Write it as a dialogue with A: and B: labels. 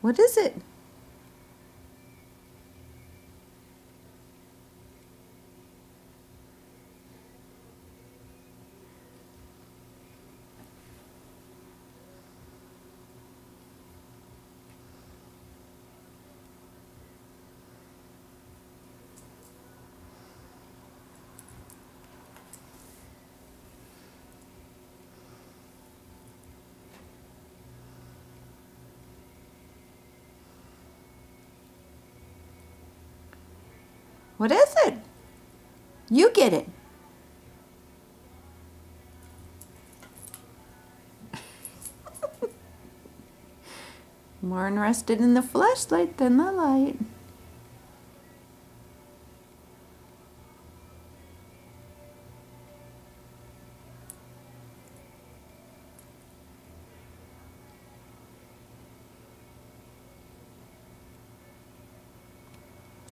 A: What is it? What is it? You get it. More interested in the flashlight than the light.